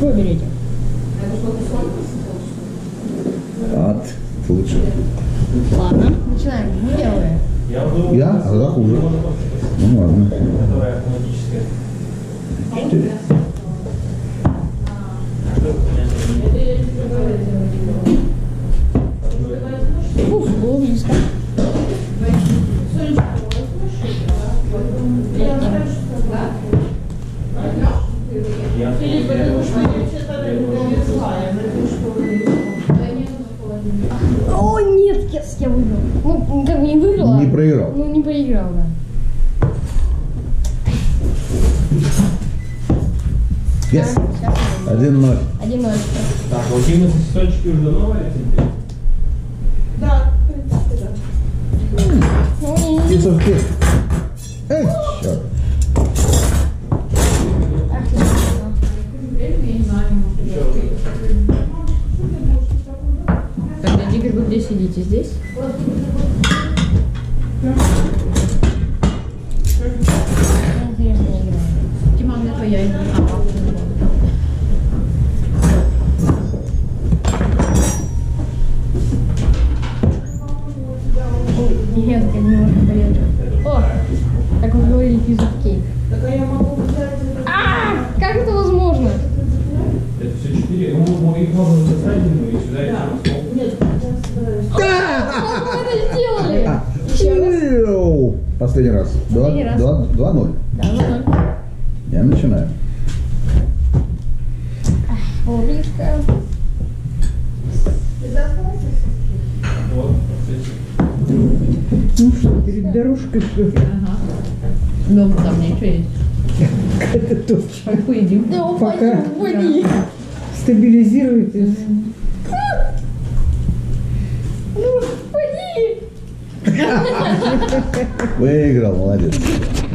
берете? От. Лучше. Ладно, начинаем. Первое. Я? А тогда хуже. Ну ладно. 4. Уф, было близко. О, нет, я выиграл. Ну, как бы не выиграл. Не проиграл. Ну, не проиграл, да. Yes. Сейчас 1-0. 1-0. Так, а у тебя сосисочки уже давно варятся? Да, в принципе, да. Ну, не. Piece of cake. Эй, черт. Ах, ты что. Тогда, Игорь, вы где сидите? Здесь? Интересная игра. Тимон, это я иду. Нет, как немножко порежу. О, как вы говорили, piece of cake. Так а я могу взять это. Как это возможно? Это все 4. Ну, их можно записать, и сюда и сюда. Нет, я собираюсь. Как вы это сделали? Чиу. Последний раз. Последний раз. 2-0. Да, 2-0. Я начинаю. Было близко. Ты заставайся? Вот, кстати. Ну что, перед дорожкой что ли? Ага. Дома там ничего есть. Это точно. Поедим. Да, Пока. упади. Стабилизируйтесь. Ну, упади. Выиграл, молодец.